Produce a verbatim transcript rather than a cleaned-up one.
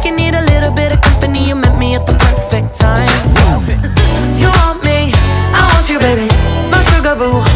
like you need a little bit of company. You met me at the perfect time. You want me, I want you, baby, my sugar boo.